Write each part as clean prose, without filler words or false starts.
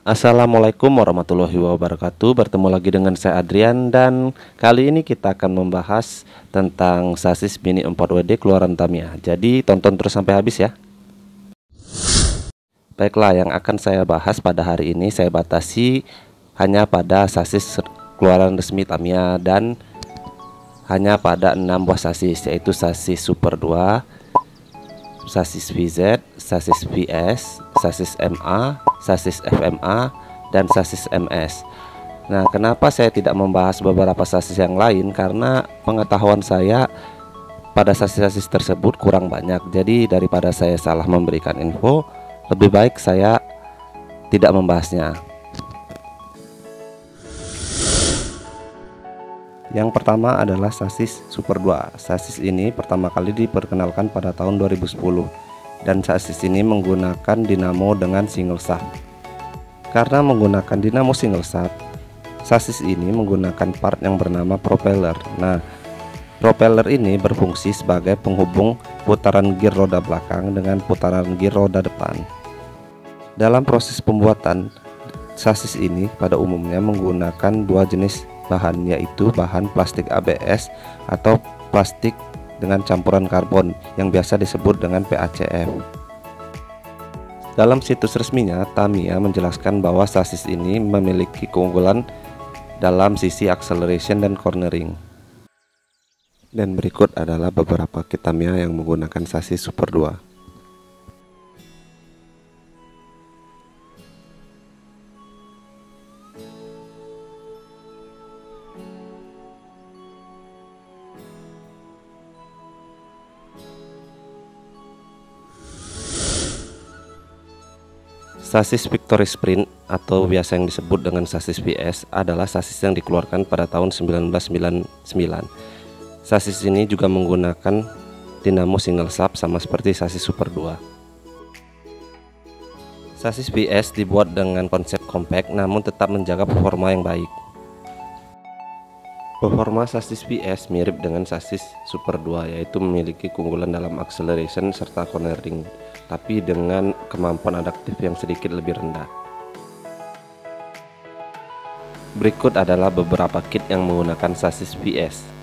Assalamualaikum warahmatullahi wabarakatuh. Bertemu lagi dengan saya Adrian, dan kali ini kita akan membahas tentang sasis Mini 4WD keluaran Tamiya. Jadi tonton terus sampai habis ya. Baiklah, yang akan saya bahas pada hari ini saya batasi hanya pada sasis keluaran resmi Tamiya dan hanya pada 6 buah sasis, yaitu sasis Super 2, sasis VZ, sasis VS, sasis MA, sasis FMA, dan sasis MS. Nah, kenapa saya tidak membahas beberapa sasis yang lain? Karena pengetahuan saya pada sasis-sasis tersebut kurang banyak. Jadi daripada saya salah memberikan info, lebih baik saya tidak membahasnya. Yang pertama adalah sasis Super 2. Sasis ini pertama kali diperkenalkan pada tahun 2010 dan sasis ini menggunakan dinamo dengan single shaft. Karena menggunakan dinamo single shaft, sasis ini menggunakan part yang bernama propeller. Nah, propeller ini berfungsi sebagai penghubung putaran gear roda belakang dengan putaran gear roda depan. Dalam proses pembuatan, sasis ini pada umumnya menggunakan dua jenis bahan, yaitu bahan plastik ABS atau plastik dengan campuran karbon yang biasa disebut dengan PACF. Dalam situs resminya, Tamiya menjelaskan bahwa sasis ini memiliki keunggulan dalam sisi acceleration dan cornering. Dan berikut adalah beberapa kit Tamiya yang menggunakan sasis Super 2. Sasis Victory Sprint atau biasa yang disebut dengan sasis VS adalah sasis yang dikeluarkan pada tahun 1999. Sasis ini juga menggunakan dinamo single shaft sama seperti sasis Super 2. Sasis VS dibuat dengan konsep compact namun tetap menjaga performa yang baik. Performa sasis VS mirip dengan sasis Super 2, yaitu memiliki keunggulan dalam acceleration serta cornering, tapi dengan kemampuan adaptif yang sedikit lebih rendah. Berikut adalah beberapa kit yang menggunakan sasis VS.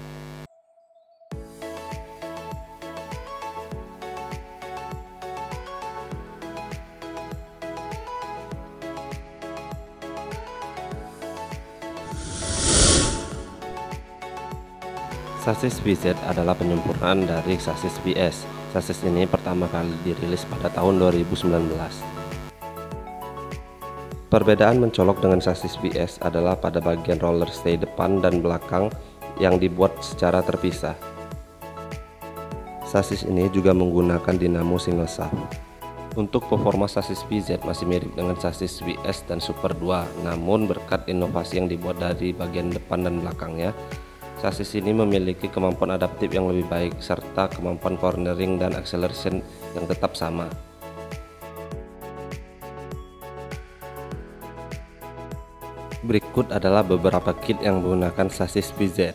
Sasis VZ adalah penyempurnaan dari sasis VS. Sasis ini pertama kali dirilis pada tahun 2019. Perbedaan mencolok dengan sasis VS adalah pada bagian roller stay depan dan belakang yang dibuat secara terpisah. Sasis ini juga menggunakan dinamo single shaft. Untuk performa sasis VZ masih mirip dengan sasis VS dan Super 2, namun berkat inovasi yang dibuat dari bagian depan dan belakangnya, sasis ini memiliki kemampuan adaptif yang lebih baik serta kemampuan cornering dan acceleration yang tetap sama. Berikut adalah beberapa kit yang menggunakan sasis VZ.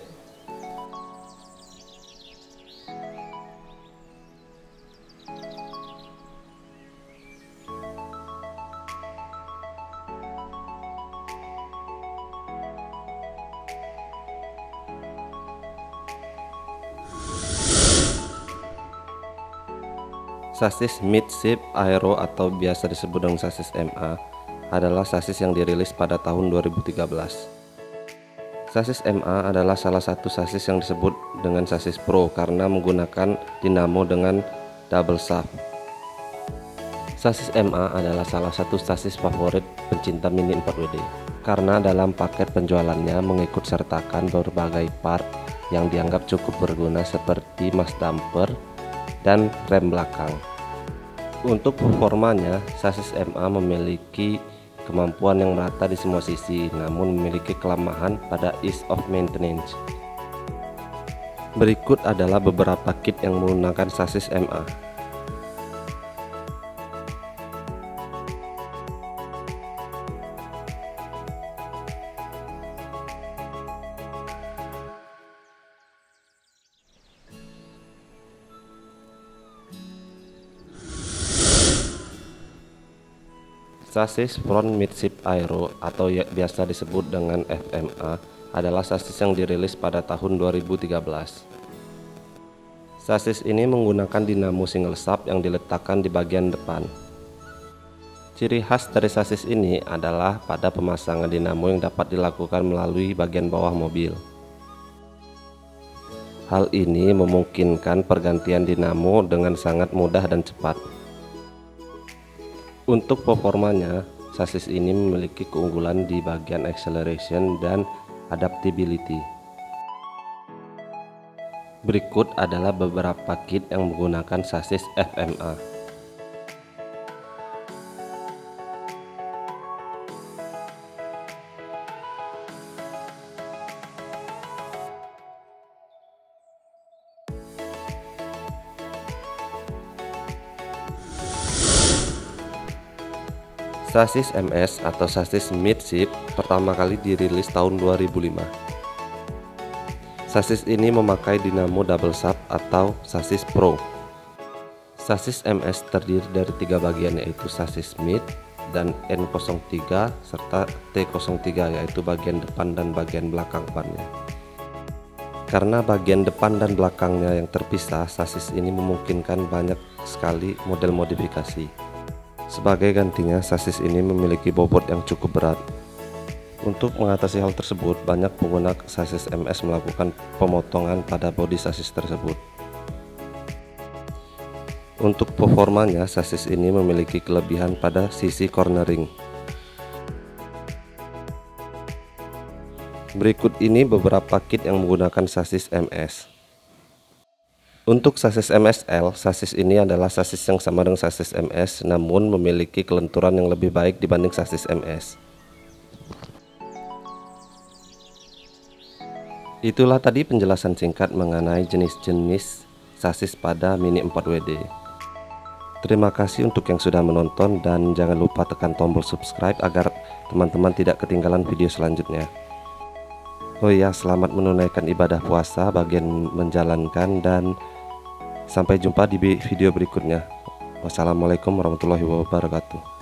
Sasis Midship Aero atau biasa disebut dengan sasis MA adalah sasis yang dirilis pada tahun 2013. Sasis MA adalah salah satu sasis yang disebut dengan sasis Pro karena menggunakan dinamo dengan double shaft. Sasis MA adalah salah satu sasis favorit pencinta Mini 4WD karena dalam paket penjualannya mengikut sertakan berbagai part yang dianggap cukup berguna seperti mas damper dan rem belakang. Untuk performanya, sasis MA memiliki kemampuan yang merata di semua sisi, namun memiliki kelemahan pada ease of maintenance. Berikut adalah beberapa kit yang menggunakan sasis MA. Sasis Front Midship Aero atau biasa disebut dengan FMA adalah sasis yang dirilis pada tahun 2013. Sasis ini menggunakan dinamo single shaft yang diletakkan di bagian depan. Ciri khas dari sasis ini adalah pada pemasangan dinamo yang dapat dilakukan melalui bagian bawah mobil. Hal ini memungkinkan pergantian dinamo dengan sangat mudah dan cepat. Untuk performanya, sasis ini memiliki keunggulan di bagian acceleration dan adaptability. Berikut adalah beberapa kit yang menggunakan sasis FMA. Sasis MS atau sasis midship pertama kali dirilis tahun 2005. Sasis ini memakai dinamo double shaft atau sasis Pro. Sasis MS terdiri dari 3 bagian, yaitu sasis mid dan N03 serta T03, yaitu bagian depan dan bagian belakang bannya. Karena bagian depan dan belakangnya yang terpisah, sasis ini memungkinkan banyak sekali model modifikasi. Sebagai gantinya, sasis ini memiliki bobot yang cukup berat. Untuk mengatasi hal tersebut, banyak pengguna sasis MS melakukan pemotongan pada bodi sasis tersebut. Untuk performanya, sasis ini memiliki kelebihan pada sisi cornering. Berikut ini beberapa kit yang menggunakan sasis MS. Untuk sasis MSL, sasis ini adalah sasis yang sama dengan sasis MS, namun memiliki kelenturan yang lebih baik dibanding sasis MS. Itulah tadi penjelasan singkat mengenai jenis-jenis sasis pada Mini 4WD. Terima kasih untuk yang sudah menonton dan jangan lupa tekan tombol subscribe agar teman-teman tidak ketinggalan video selanjutnya. Oh iya, selamat menunaikan ibadah puasa bagian menjalankan dan sampai jumpa di video berikutnya. Wassalamualaikum warahmatullahi wabarakatuh.